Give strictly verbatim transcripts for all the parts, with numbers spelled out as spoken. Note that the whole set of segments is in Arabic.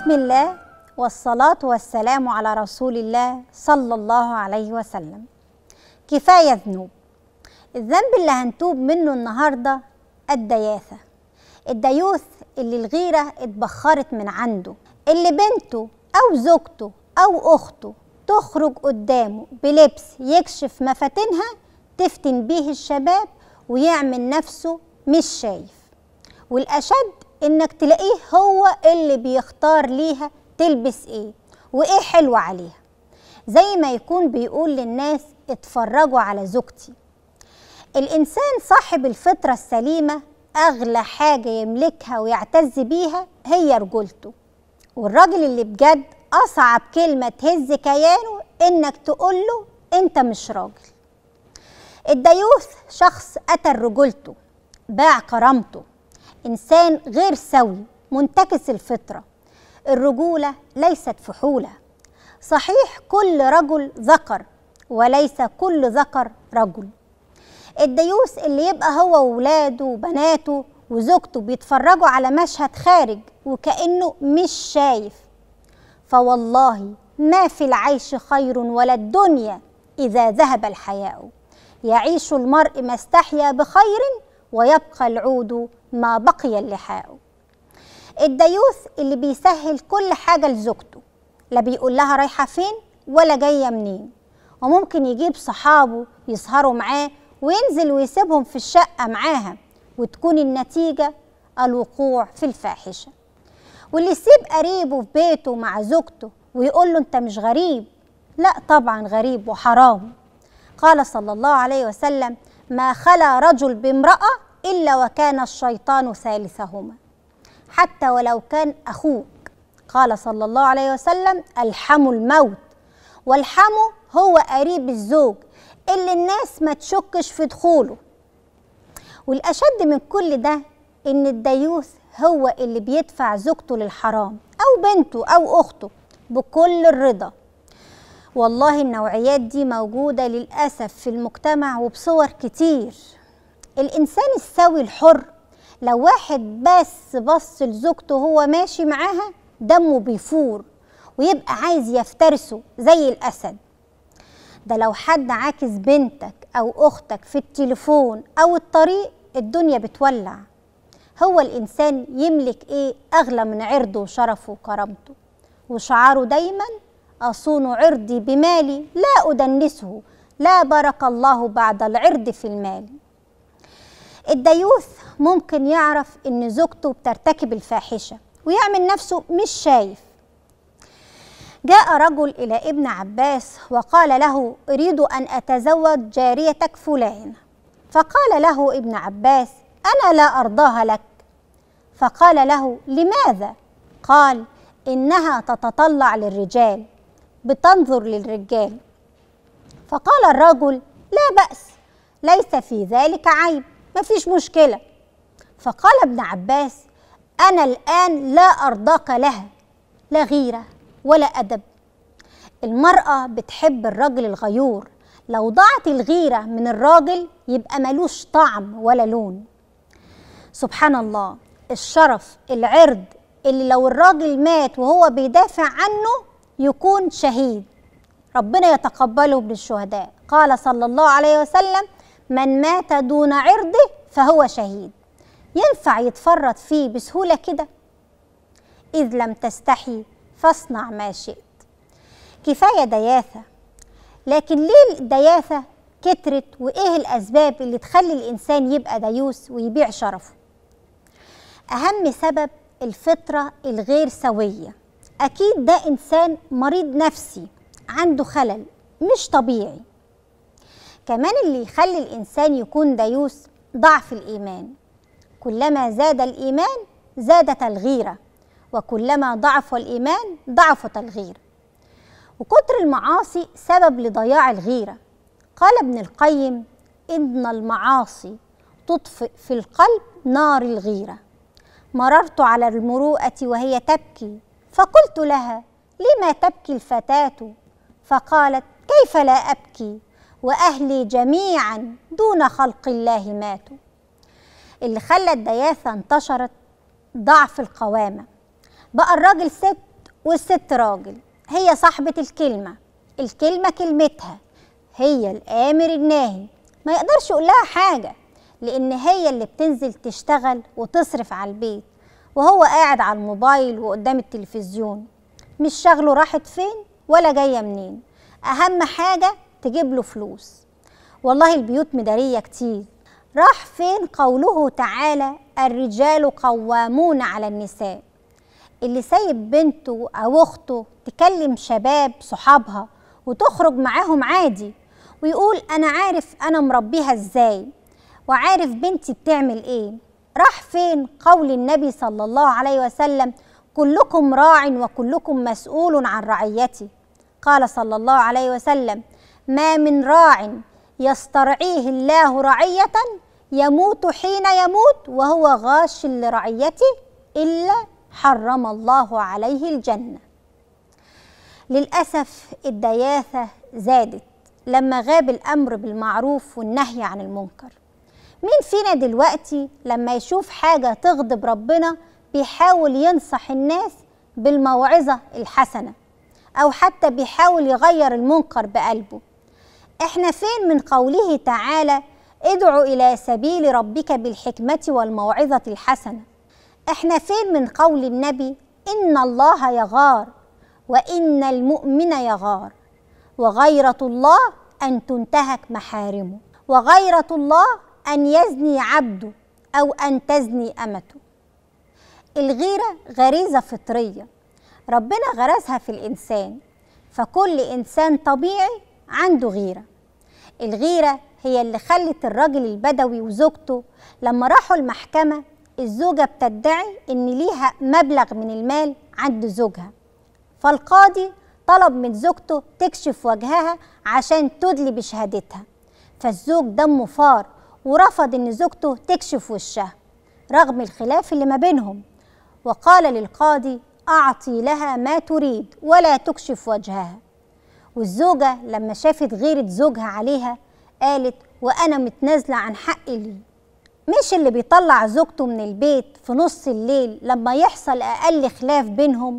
بسم الله والصلاة والسلام على رسول الله صلى الله عليه وسلم. كفاية ذنوب. الذنب اللي هنتوب منه النهاردة الدياثة، الديوث اللي الغيرة اتبخرت من عنده، اللي بنته أو زوجته أو أخته تخرج قدامه بلبس يكشف مفاتنها تفتن بيه الشباب ويعمل نفسه مش شايف، والأشد إنك تلاقيه هو اللي بيختار ليها تلبس إيه وإيه حلو عليها، زي ما يكون بيقول للناس اتفرجوا على زوجتي. الإنسان صاحب الفطرة السليمة أغلى حاجة يملكها ويعتز بيها هي رجولته، والراجل اللي بجد أصعب كلمة تهز كيانه إنك تقوله أنت مش راجل. الديوث شخص قتل رجولته، باع كرامته، إنسان غير سوي منتكس الفطرة. الرجولة ليست فحولة، صحيح كل رجل ذكر وليس كل ذكر رجل. الديوث اللي يبقى هو وولاده وبناته وزوجته بيتفرجوا على مشهد خارج وكأنه مش شايف، فوالله ما في العيش خير ولا الدنيا إذا ذهب الحياء، يعيش المرء ما استحيا بخير ويبقى العود ما بقي اللحاء. الديوث اللي بيسهل كل حاجة لزوجته، لا بيقول لها رايحة فين ولا جاية منين، وممكن يجيب صحابه يسهروا معاه وينزل ويسيبهم في الشقة معاها، وتكون النتيجة الوقوع في الفاحشة. واللي يسيب قريبه في بيته مع زوجته ويقول له انت مش غريب، لا طبعا غريب وحرام. قال صلى الله عليه وسلم ما خلا رجل بامرأة إلا وكان الشيطان ثالثهما، حتى ولو كان أخوك. قال صلى الله عليه وسلم الحم الموت، والحم هو قريب الزوج اللي الناس ما تشكش في دخوله. والأشد من كل ده إن الديوث هو اللي بيدفع زوجته للحرام أو بنته أو أخته بكل الرضا. والله النوعيات دي موجودة للأسف في المجتمع وبصور كتير. الإنسان السوي الحر لو واحد بس بص لزوجته وهو ماشي معاها دمه بيفور ويبقى عايز يفترسه زي الأسد. ده لو حد عاكس بنتك أو أختك في التليفون أو الطريق الدنيا بتولع. هو الإنسان يملك إيه أغلى من عرضه وشرفه وكرامته، وشعاره دايما أصون عرضي بمالي لا أدنسه، لا بارك الله بعد العرض في المال. الديوث ممكن يعرف إن زوجته بترتكب الفاحشة ويعمل نفسه مش شايف. جاء رجل إلى ابن عباس وقال له أريد أن أتزوج جاريتك فلان، فقال له ابن عباس أنا لا أرضاها لك. فقال له لماذا؟ قال إنها تتطلع للرجال، بتنظر للرجال. فقال الرجل لا بأس، ليس في ذلك عيب، ما فيش مشكلة. فقال ابن عباس أنا الآن لا أرضاك لها، لا غيرة ولا أدب. المرأة بتحب الرجل الغيور، لو ضاعت الغيرة من الراجل يبقى ملوش طعم ولا لون. سبحان الله، الشرف العرض اللي لو الراجل مات وهو بيدافع عنه يكون شهيد، ربنا يتقبله من الشهداء. قال صلى الله عليه وسلم من مات دون عرضه فهو شهيد. ينفع يتفرط فيه بسهولة كده؟ إذ لم تستحي فاصنع ما شئت. كفاية دياثة. لكن ليه الدياثة كترت وإيه الأسباب اللي تخلي الإنسان يبقى ديوث ويبيع شرفه؟ أهم سبب الفطرة الغير سوية. أكيد ده إنسان مريض نفسي عنده خلل مش طبيعي. كمان اللي يخلي الإنسان يكون ديوث ضعف الإيمان. كلما زاد الإيمان زادت الغيرة، وكلما ضعف الإيمان ضعفت الغيرة. وكتر المعاصي سبب لضياع الغيرة. قال ابن القيم إن المعاصي تطفئ في القلب نار الغيرة. مررت على المروءة وهي تبكي فقلت لها لما تبكي الفتاة؟ فقالت كيف لا أبكي وأهلي جميعا دون خلق الله ماتوا. اللي خلى الدياثة انتشرت ضعف القوامة. بقى الراجل ست والست راجل، هي صاحبة الكلمة، الكلمة كلمتها، هي الآمر الناهي، ما يقدرش يقول لها حاجة، لأن هي اللي بتنزل تشتغل وتصرف على البيت، وهو قاعد على الموبايل وقدام التلفزيون، مش شغله راحت فين ولا جاية منين، أهم حاجة تجيب له فلوس. والله البيوت مدارية كتير. راح فين قوله تعالى الرجال قوامون على النساء؟ اللي سايب بنته أو أخته تكلم شباب صحابها وتخرج معاهم عادي ويقول أنا عارف أنا مربيها إزاي وعارف بنتي بتعمل إيه. راح فين قول النبي صلى الله عليه وسلم كلكم راع وكلكم مسؤول عن رعيته؟ قال صلى الله عليه وسلم ما من راع يسترعيه الله رعية يموت حين يموت وهو غاش لرعيته إلا حرم الله عليه الجنة. للأسف الدياثة زادت لما غاب الأمر بالمعروف والنهي عن المنكر. مين فينا دلوقتي لما يشوف حاجة تغضب ربنا بيحاول ينصح الناس بالموعظة الحسنة أو حتى بيحاول يغير المنكر بقلبه؟ احنا فين من قوله تعالى ادعوا إلى سبيل ربك بالحكمة والموعظة الحسنة؟ احنا فين من قول النبي إن الله يغار وإن المؤمن يغار وغيرة الله أن تنتهك محارمه وغيرة الله أن يزني عبده أو أن تزني أمته. الغيرة غريزة فطرية ربنا غرسها في الإنسان، فكل إنسان طبيعي عنده غيرة. الغيرة هي اللي خلت الراجل البدوي وزوجته لما راحوا المحكمة الزوجة بتدعي إن ليها مبلغ من المال عند زوجها، فالقاضي طلب من زوجته تكشف وجهها عشان تدلي بشهادتها، فالزوج دمه فار ورفض إن زوجته تكشف وشها رغم الخلاف اللي ما بينهم، وقال للقاضي أعطي لها ما تريد ولا تكشف وجهها. والزوجة لما شافت غيرة زوجها عليها قالت وأنا متنازلة عن حقي ليه. مش اللي بيطلع زوجته من البيت في نص الليل لما يحصل أقل خلاف بينهم؟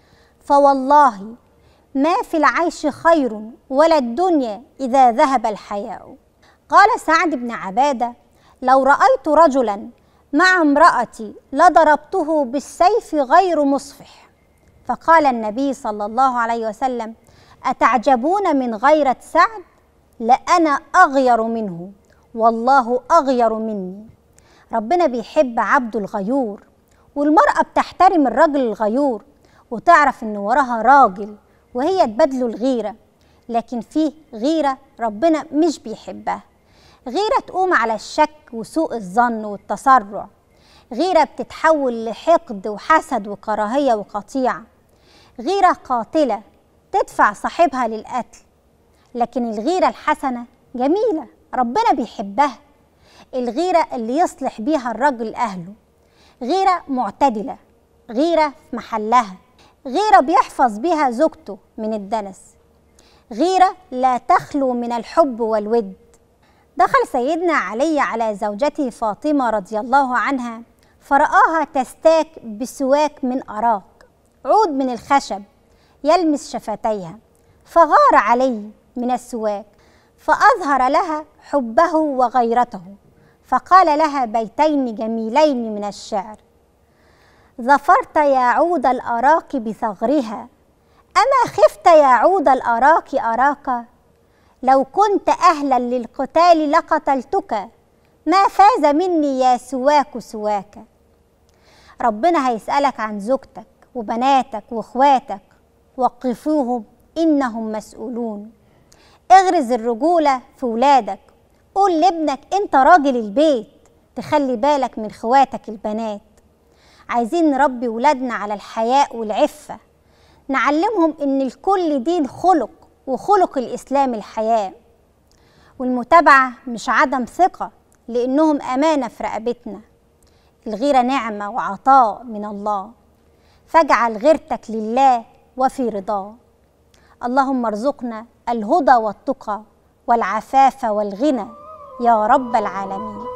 فوالله ما في العيش خير ولا الدنيا إذا ذهب الحياء. قال سعد بن عبادة لو رأيت رجلا مع امرأتي لضربته بالسيف غير مصفح. فقال النبي صلى الله عليه وسلم أتعجبون من غيرة سعد؟ لأنا أغير منه والله أغير مني. ربنا بيحب عبده الغيور، والمرأة بتحترم الرجل الغيور وتعرف إن وراها راجل وهي تبادله الغيرة، لكن فيه غيرة ربنا مش بيحبها، غيرة تقوم على الشك وسوء الظن والتسرع، غيرة بتتحول لحقد وحسد وكراهية وقطيعة، غيرة قاتلة تدفع صاحبها للقتل. لكن الغيرة الحسنة جميلة ربنا بيحبها، الغيرة اللي يصلح بيها الرجل أهله، غيرة معتدلة، غيرة في محلها، غيرة بيحفظ بيها زوجته من الدنس، غيرة لا تخلو من الحب والود. دخل سيدنا علي على زوجته فاطمة رضي الله عنها فرآها تستاك بسواك من أراك، عود من الخشب يلمس شفتيها، فغار علي من السواك فأظهر لها حبه وغيرته، فقال لها بيتين جميلين من الشعر: ظفرت يا عود الأراك بثغرها، أما خفت يا عود الأراك أراك، لو كنت أهلا للقتال لقتلتك، ما فاز مني يا سواك سواك. ربنا هيسألك عن زوجتك وبناتك واخواتك، وقفوهم إنهم مسؤولون. اغرز الرجولة في ولادك، قول لابنك انت راجل البيت، تخلي بالك من خواتك البنات. عايزين نربي ولادنا على الحياء والعفة، نعلمهم ان الكل دين خلق، وخلق الإسلام الحياء. والمتابعة مش عدم ثقة، لأنهم أمانة في رقبتنا. الغيرة نعمة وعطاء من الله، فاجعل غيرتك لله وفي رضاه. اللهم ارزقنا الهدى والتقى والعفاف والغنى يا رب العالمين.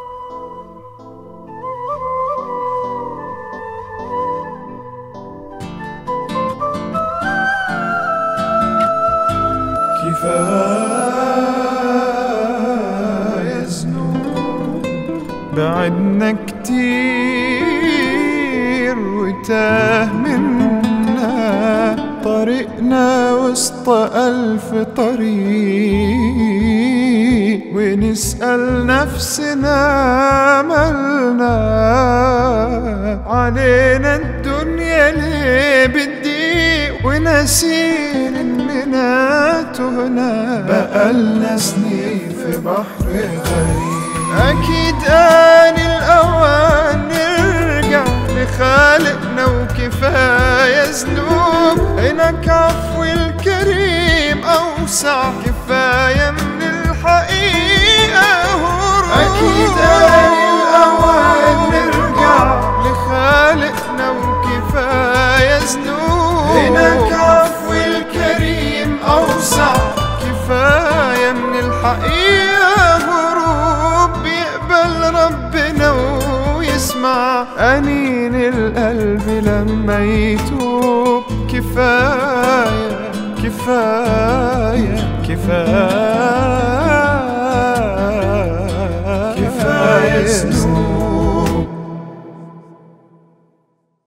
كفاية ذنوب. بعدنا كتير وتاه منا طريقنا وسط ألف طريق، ونسأل نفسنا مالنا علينا الدنيا ليه بتضيق، وناسين إننا تهنا بقالنا سنين في بحر غريب. أكيد آن الأوان نرجع لخالقنا وكفاية ذنوب، إنك عفو الكريم أوسع كفاية من الحقيقة هروب. أكيد آن الأوان نرجع لخالقنا وكفاية ذنوب، إنك عفو الكريم أوسع كفاية من الحقيقة هروب. بيقبل ربنا ويسمع أنين القلب لما يتوب. كفاية كفاية كفاية كفاية